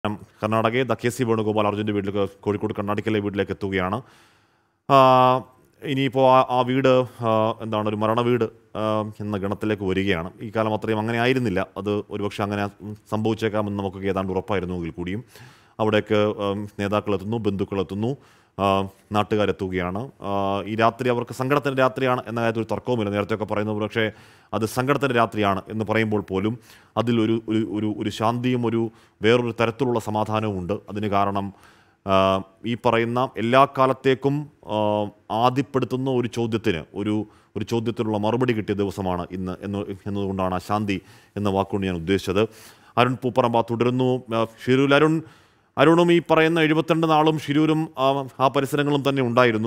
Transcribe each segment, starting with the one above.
കർണാടകയിൽ കെ.സി. വേണുഗോപാൽ അർജുൻ്റെ വീട്ടിലേക്ക് കോഴിക്കോട് കണ്ണാടിക്കലെ വീട്ടിലേക്ക് എത്തുകയാണ്. ഇനിയിപ്പോൾ ആ വീട് എന്താണ് ഒരു മരണ വീട് എന്ന ഗണത്തിലേക്ക് വരികയാണ്. ഈ കാലം അത്രയും അങ്ങനെ ആയിരുന്നില്ല. അത് ഒരുപക്ഷെ അങ്ങനെ സംഭവിച്ചേക്കാമെന്ന് നമുക്ക് ഏതാണ്ട് ഉറപ്പായിരുന്നുവെങ്കിൽ കൂടിയും അവിടേക്ക് നേതാക്കളെത്തുന്നു, ബന്ധുക്കളെത്തുന്നു, നാട്ടുകാരെത്തുകയാണ്. ഈ രാത്രി അവർക്ക് സങ്കടത്തിൻ്റെ രാത്രിയാണ് എന്ന കാര്യത്തിൽ ഒരു തർക്കവുമില്ല. നേരത്തെയൊക്കെ പറയുന്നത് പക്ഷേ അത് സങ്കടത്തിൻ്റെ രാത്രിയാണ് എന്ന് പറയുമ്പോൾ പോലും അതിലൊരു ഒരു ശാന്തിയും വേറൊരു തരത്തിലുള്ള സമാധാനവും ഉണ്ട്. അതിന് കാരണം ഈ പറയുന്ന എല്ലാ കാലത്തേക്കും ആദിപ്പെടുത്തുന്ന ഒരു ചോദ്യത്തിന് ഒരു ചോദ്യത്തിനുള്ള മറുപടി കിട്ടിയ ദിവസമാണ് ഇന്ന് എന്നതുകൊണ്ടാണ് ആ ശാന്തി എന്ന വാക്കുകൊണ്ട് ഞാൻ ഉദ്ദേശിച്ചത്. അരുൺ പൂപ്പറമ്പ തുടരുന്നു. ഷിരൂർ അരുണും ഈ പറയുന്ന 72 നാളും ഷിരൂരും ആ പരിസരങ്ങളും തന്നെ ഉണ്ടായിരുന്നു.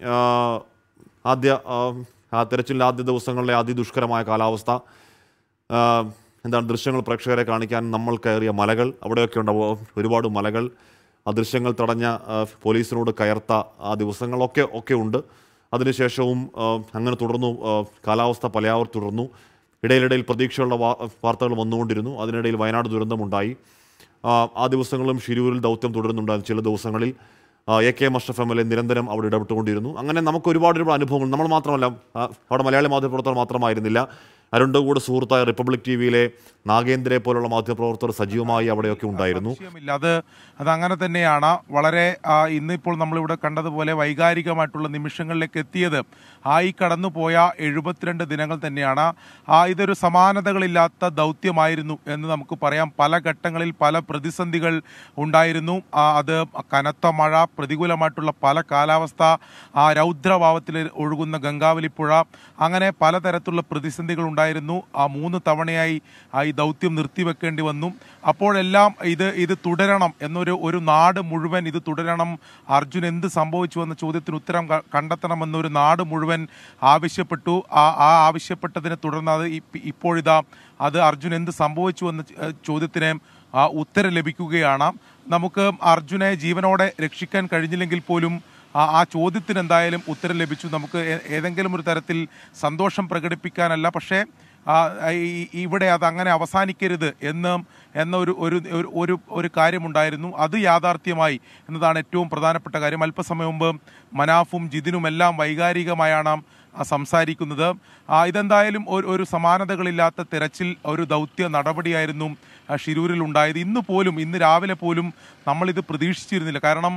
തെരച്ചിലിൻ്റെ ആദ്യ ദിവസങ്ങളിലെ അതിദുഷ്കരമായ കാലാവസ്ഥ, എന്താണ് ദൃശ്യങ്ങൾ പ്രേക്ഷകരെ കാണിക്കാൻ നമ്മൾ കയറിയ മലകൾ, അവിടെയൊക്കെ ഉണ്ടാവും ഒരുപാട് മലകൾ, ആ ദൃശ്യങ്ങൾ തടഞ്ഞ പോലീസിനോട് കയർത്ത ആ ദിവസങ്ങളൊക്കെ ഉണ്ട്. അതിനുശേഷവും അങ്ങനെ തുടർന്നു. കാലാവസ്ഥ പലയാവർത്തി തുടർന്നു. ഇടയിലിടയിൽ പ്രതീക്ഷയുള്ള വാർത്തകൾ വന്നുകൊണ്ടിരുന്നു. അതിനിടയിൽ വയനാട് ദുരന്തമുണ്ടായി. ആ ദിവസങ്ങളും ഷിരൂരിൽ ദൗത്യം തുടരുന്നുണ്ടായിരുന്നു. ചില ദിവസങ്ങളിൽ AK അഷ്റഫ് MLA നിരന്തരം അവിടെ ഇടപെട്ടുകൊണ്ടിരുന്നു. അങ്ങനെ നമുക്ക് ഒരുപാട് അനുഭവങ്ങൾ, നമ്മൾ മാത്രമല്ല, അവിടെ മലയാളി മാധ്യമപ്രവർത്തകർ മാത്രമായിരുന്നില്ല. അരുണിൻ്റെ കൂടെ സുഹൃത്തായ റിപ്പബ്ലിക് TVയിലെ നാഗേന്ദ്രയെ പോലുള്ള മാധ്യമപ്രവർത്തകർ സജീവമായി അവിടെയൊക്കെ ഉണ്ടായിരുന്നു. അതങ്ങനെ തന്നെയാണ്. വളരെ ഇന്നിപ്പോൾ നമ്മളിവിടെ കണ്ടതുപോലെ വൈകാരികമായിട്ടുള്ള നിമിഷങ്ങളിലേക്ക് എത്തിയത് ഈ കടന്നുപോയ 72 ദിനങ്ങൾ തന്നെയാണ്. ഇതൊരു സമാനതകളില്ലാത്ത ദൗത്യമായിരുന്നു എന്ന് നമുക്ക് പറയാം. പല ഘട്ടങ്ങളിൽ പല പ്രതിസന്ധികൾ ഉണ്ടായിരുന്നു. അത് കനത്ത മഴ, പ്രതികൂലമായിട്ടുള്ള പല കാലാവസ്ഥ, രൗദ്രഭാവത്തിൽ ഒഴുകുന്ന ഗംഗാവലിപ്പുഴ, അങ്ങനെ പലതരത്തിലുള്ള പ്രതിസന്ധികൾ ഉണ്ടായിരുന്നു. 3 തവണയായി ഈ ദൗത്യം നിർത്തിവെക്കേണ്ടി വന്നു. അപ്പോഴെല്ലാം ഇത് തുടരണം ഒരു നാട് മുഴുവൻ ഇത് തുടരണം, അർജുൻ എന്ത് സംഭവിച്ചു എന്ന ചോദ്യത്തിന് ഉത്തരം കണ്ടെത്തണമെന്നൊരു നാട് മുഴുവൻ ആവശ്യപ്പെട്ടു. ആവശ്യപ്പെട്ടതിനെ തുടർന്ന് ഇപ്പോഴിതാ അത് അർജുൻ എന്ത് സംഭവിച്ചു എന്ന ചോദ്യത്തിന് ഉത്തരം ലഭിക്കുകയാണ്. നമുക്ക് അർജുനെ ജീവനോടെ രക്ഷിക്കാൻ കഴിഞ്ഞില്ലെങ്കിൽ പോലും ആ ചോദ്യത്തിന് എന്തായാലും ഉത്തരം ലഭിച്ചു. നമുക്ക് ഏതെങ്കിലും ഒരു തരത്തിൽ സന്തോഷം പ്രകടിപ്പിക്കാനല്ല, പക്ഷേ ഇവിടെ അത് അങ്ങനെ അവസാനിക്കരുത് എന്ന ഒരു കാര്യമുണ്ടായിരുന്നു. അത് യാഥാർത്ഥ്യമായി എന്നതാണ് ഏറ്റവും പ്രധാനപ്പെട്ട കാര്യം. അല്പസമയം മുമ്പ് മനാഫും ജിതിനും എല്ലാം വൈകാരികമായാണ് സംസാരിക്കുന്നത്. ഇതെന്തായാലും ഒരു സമാനതകളില്ലാത്ത തെരച്ചിൽ, ഒരു ദൗത്യ നടപടിയായിരുന്നു ഷിരൂരിൽ ഉണ്ടായത്. ഇന്ന് രാവിലെ പോലും നമ്മളിത് പ്രതീക്ഷിച്ചിരുന്നില്ല. കാരണം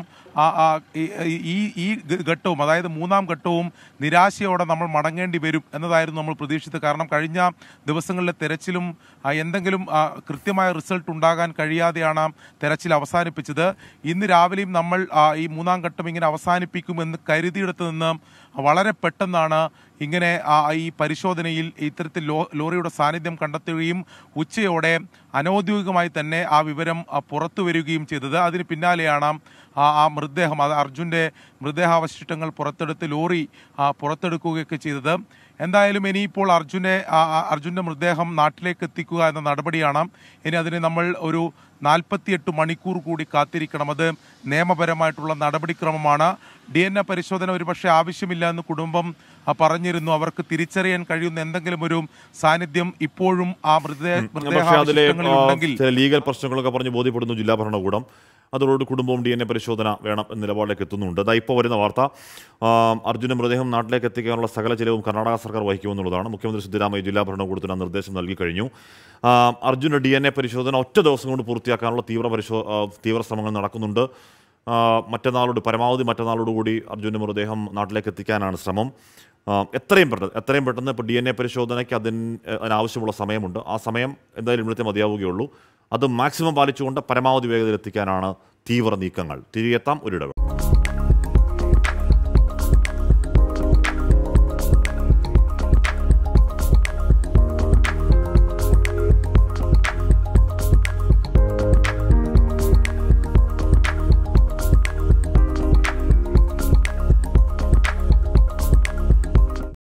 ഈ ഘട്ടവും, അതായത് 3ാം ഘട്ടവും നിരാശയോടെ നമ്മൾ മടങ്ങേണ്ടി വരും എന്നതായിരുന്നു നമ്മൾ പ്രതീക്ഷിച്ചത്. കാരണം കഴിഞ്ഞ ദിവസങ്ങളിലെ തെരച്ചിലും എന്തെങ്കിലും കൃത്യമായ റിസൾട്ട് ഉണ്ടാകാൻ കഴിയാതെയാണ് തെരച്ചിൽ അവസാനിപ്പിച്ചത്. ഇന്ന് രാവിലെയും നമ്മൾ ഈ 3ാം ഘട്ടം ഇങ്ങനെ അവസാനിപ്പിക്കുമെന്ന് കരുതിയെടുത്ത് നിന്ന് വളരെ പെട്ടെന്നാണ് ഇങ്ങനെ ഈ പരിശോധനയിൽ ഇത്തരത്തിൽ ലോറിയുടെ സാന്നിധ്യം കണ്ടെത്തുകയും ഉച്ചയോടെ അനൗദ്യോഗികമായി തന്നെ ആ വിവരം പുറത്തു വരികയും ചെയ്തത്. അതിന് പിന്നാലെയാണ് ആ മൃതദേഹം, അത് അർജുൻ്റെ മൃതദേഹാവശിഷ്ടങ്ങൾ പുറത്തെടുത്ത് ലോറി പുറത്തെടുക്കുകയൊക്കെ ചെയ്തത്. എന്തായാലും ഇനിയിപ്പോൾ അർജുൻ്റെ മൃതദേഹം നാട്ടിലേക്ക് എത്തിക്കുക എന്ന നടപടിയാണ്. ഇനി അതിന് നമ്മൾ ഒരു 48 മണിക്കൂർ കൂടി കാത്തിരിക്കണം. അത് നിയമപരമായിട്ടുള്ള നടപടിക്രമമാണ്. DNA പരിശോധന ഒരുപക്ഷെ ആവശ്യമില്ല എന്ന് കുടുംബം പറഞ്ഞിരുന്നു. അവർക്ക് തിരിച്ചറിയാൻ കഴിയുന്ന എന്തെങ്കിലും ഒരു സാന്നിധ്യം ഇപ്പോഴും ആ മൃതദേഹങ്ങളിൽ ലീഗൽ പ്രശ്നങ്ങളൊക്കെ പറഞ്ഞ് ബോധ്യപ്പെടുന്നു ജില്ലാ ഭരണകൂടം. അതോട് കുടുംബവും DNA പരിശോധന വേണം എന്ന നിലപാടിലേക്ക് എത്തുന്നുണ്ട്. ഇപ്പോൾ വരുന്ന വാർത്ത, അർജുൻ്റെ മൃതദേഹം നാട്ടിലേക്ക് എത്തിക്കാനുള്ള സകല ചിലവും കർണാടക സർക്കാർ വഹിക്കുമെന്നുള്ളതാണ്. മുഖ്യമന്ത്രി സിദ്ധരാമയ്യ ജില്ലാ ഭരണകൂടത്തിന് നിർദ്ദേശം നൽകി കഴിഞ്ഞു. അർജുൻ്റെ DNA പരിശോധന ഒറ്റ ദിവസം കൊണ്ട് പൂർത്തിയാക്കാനുള്ള തീവ്ര ശ്രമങ്ങൾ നടക്കുന്നുണ്ട്. പരമാവധി മറ്റന്നാളോടുകൂടി അർജുൻ്റെ മൃതദേഹം നാട്ടിലേക്ക് എത്തിക്കാനാണ് ശ്രമം. എത്രയും പെട്ടെന്ന് ഇപ്പോൾ DNA പരിശോധനയ്ക്ക് അതിനാവശ്യമുള്ള സമയമുണ്ട്. ആ സമയം എന്തായാലും ഇവിടുത്തെ മതിയാവുകയുള്ളൂ. അത് മാക്സിമം പാലിച്ചുകൊണ്ട് പരമാവധി വേഗതയിൽ എത്തിക്കാനാണ് തീവ്ര നീക്കങ്ങൾ. തിരികെത്താം ഒരിടവേള.